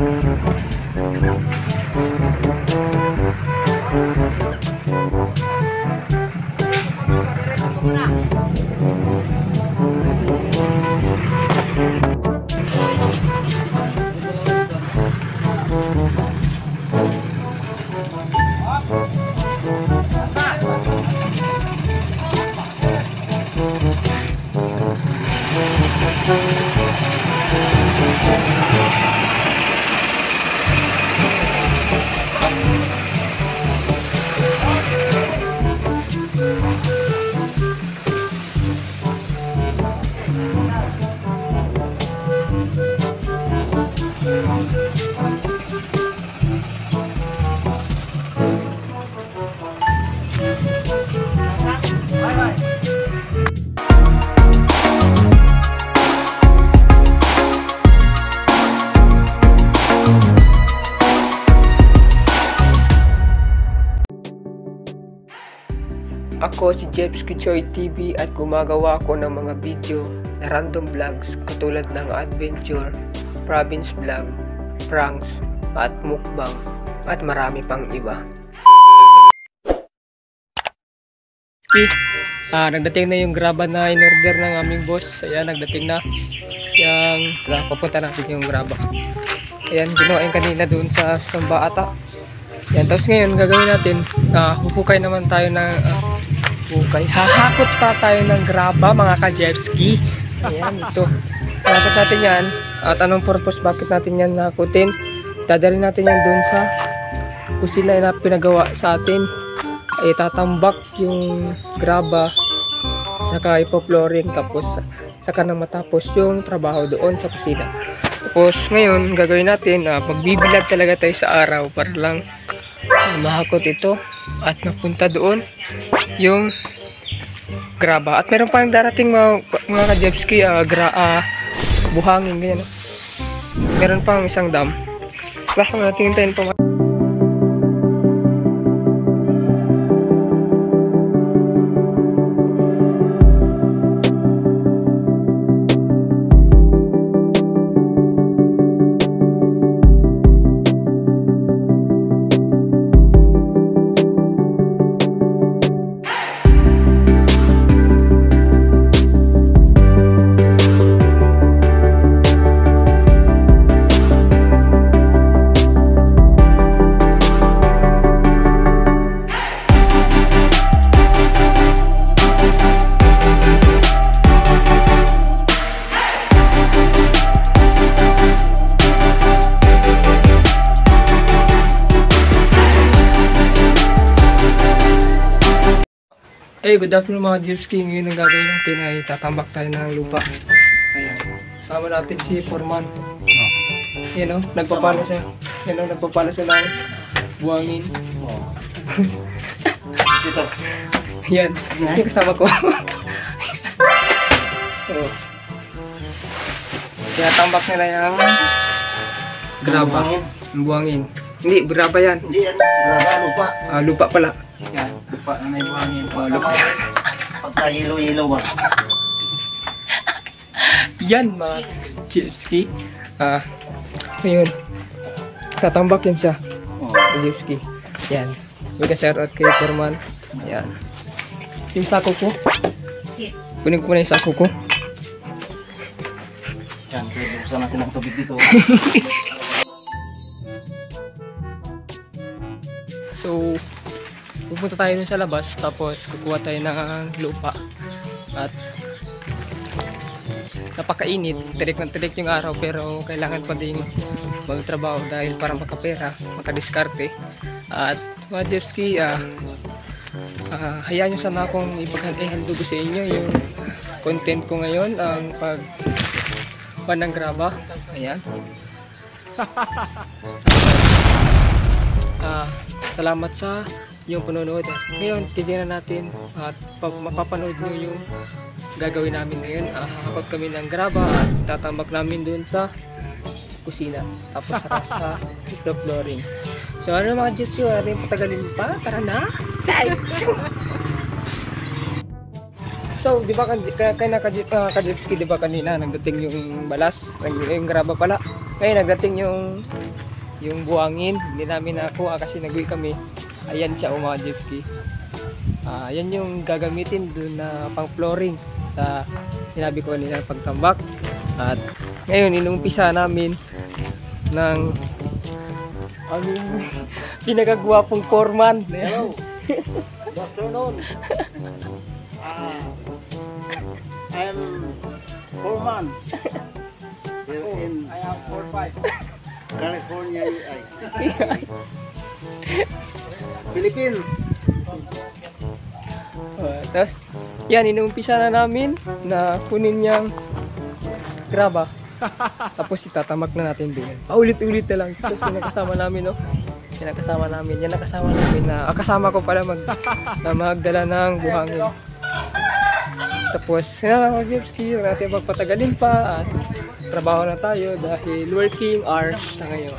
Ako si Jeffsky Choy TV at gumagawa ako ng mga video na random vlogs katulad ng adventure, province vlog, pranks, at mukbang, at marami pang iba. Nagdating na yung graba na in-order ng aming boss. Ayan, nagdating na. Yang papunta natin yung graba. Ayan, ginawa yung kanina doon sa Samba ata. Ayan, tapos ngayon gagawin natin, hukukay naman tayo ng hukay. Hahakot pa tayo ng graba mga ka-Jeffsky. Ayan, ito. Hahakot natin yan. At anong purpose bakit natin yan hakutin? Dadalhin natin yan doon sa kusina na pinagawa sa atin. Ay tatambak yung graba, saka ipo-flooring, tapos saka nang matapos yung trabaho doon sa kusina. Tapos ngayon gagawin natin, magbibilag talaga tayo sa araw para lang mahakot ito at napunta doon yung graba. At meron pang darating mga ka-Jeffsky, buhangin ganyan. Meron pang isang dam. Baka natin hintayin pa. Hey, good afternoon mga Jeffsky. Ngayon ang gagawin natin ay tatambak tayo ng lupa. Ayan. Kasama natin si Foreman. Yan o, nagpapalo siya. Yan o, nagpapalo siya ng buhangin. Yan, yung kasama ko. So, tinatambak nila yung graba. Yung buhangin. Hindi, graba yan. Hindi yan, graba, lupa. Lupa pala. Yan. Lupa na may buhangin. Lupa. Pagka hilo-hilo ba? Yan mga Jeffsky. Ngayon, tatambak yan siya. Jeffsky. Yan. Mag-shoutout kay Foreman. Yan. Yung sako ko. Kunin ko na yung sako ko. Yan, buksan natin ang tubig dito. So, pupunta tayo dun sa labas, tapos kukuha tayo ng lupa. At napakainit, tirik na tirik yung araw, pero kailangan pa din magtrabaho dahil para makapera, makadiskarte. At mga Jeffsky, hayaan nyo sana akong ipaghandog ko sa inyo yung content ko ngayon, ang pagkuha ng graba. Ayan. Salamat sa yung panonood. Ngayon, titignan natin at mapapanood nyo yung gagawin namin ngayon. Hahakot kami ng graba at tatambak namin dun sa kusina. Tapos sa flooring. So ano mga Jeffsky, wala tayong patagalin pa. Tara na! So, di ba ka Jeffsky, di ba kanina nagdating yung balas, yung graba pala. Ngayon nagdating yung buhangin. Hindi namin nakuha kasi nag-uwi kami. Ayan siya mga jet ski. Yan yung gagamitin dun na pang flooring sa sinabi ko kanina pagtambak. At ngayon inuumpisa namin ng aming pinagagwapong foreman. Hello. Good afternoon. I'm foreman. Here in I have 4-5. California, Philippines. Tapos yan inuumpisa na namin na kunin niyang graba. Tapos itatamak na natin din. Paulit-ulit na lang. Tapos pinakasama namin, no? Pinakasama namin. Yan nakasama namin na kasama ko pala na magdala ng buhangin. Tapos yan mga jet ski, natin magpatagalin pa at trabaho na tayo dahil working hours na ngayon.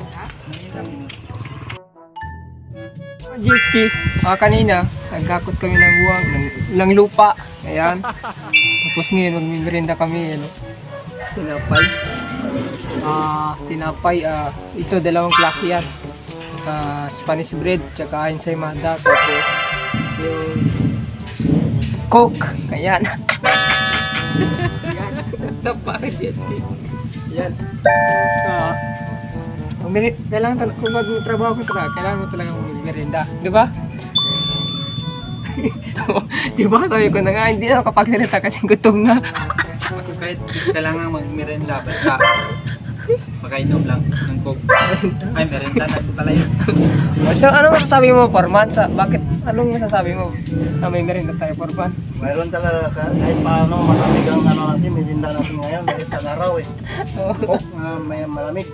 Jet ski, kanina nagkakot kami ng buwang ng lupa. Ayan. Tapos ngayon magmimerinda kami, ano? Tinapay, ito dalawang klase yan. Spanish bread tsaka ensaymada, tapos yung Coke, ayan. Tapay jet ski. Ayan. Kailangan kung magtrabaho ko talaga, kailangan mo talaga magmerinda, di ba? Di ba? Sabi ko na nga, hindi na ako kapagsalita kasi gutom na. Kahit kailangan mag-merenda, basta makainom lang ng Coke. Ay, merenda na pala yun. So, ano masasabi mo, Forman? Bakit? Anong masasabi mo na may merenda tayo, Forman? Mayroon talaga kahit paano malamig ang natin, mirinda natin ngayon, kahit sa araw may malamig.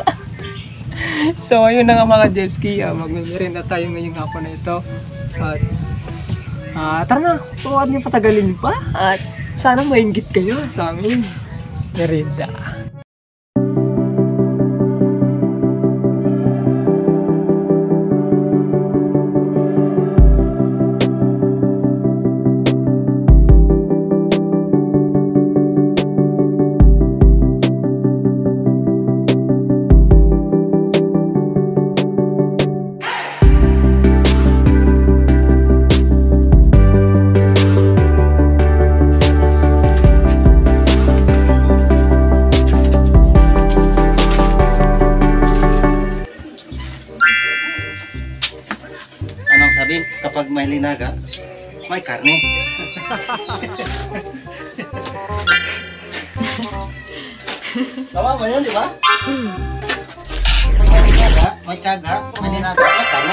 So, ayun na nga mga jet ski, magme-merenda tayo ngayong hapon na ito. At tara na, huwag niyo patagalin pa at sana mainggit kayo sa amin merenda. Anong sabi? Kapag may linaga, may karne. Tama ba yun, di ba? May tiyaga, may linaga, may karne.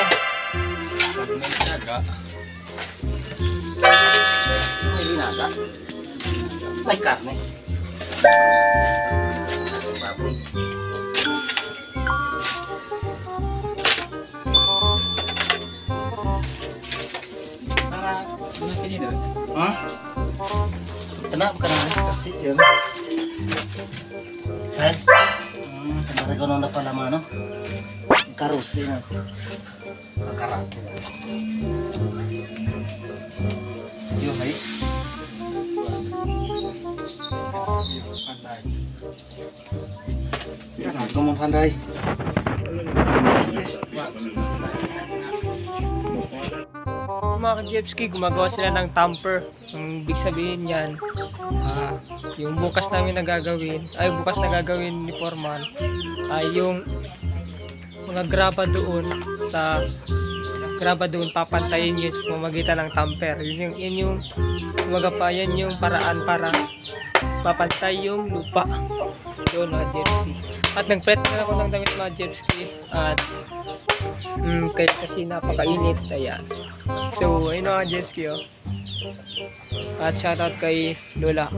May linaga, may karne. Baboy. Hah? Tenang bukan kasih ya. Guys, kemarin kau nonton apa nama no? Karus ya. Karas. Yo hai. Pandai. Kan aku mau pandai. Mga jet ski, gumagawa sila ng tamper. Ang ibig sabihin yan, yung bukas namin nagagawin, bukas na gagawin ni Foreman, ay yung mga graba doon papantayin yun sa pamamagitan ng tamper. Yun yung yan yung paraan para mapantay yung lupa doon mga jet ski. At nagpret na ako ng damit mga jet ski at kasi napakainit, ayan. So ayun mga jet ski, oh. At shoutout kay Lola.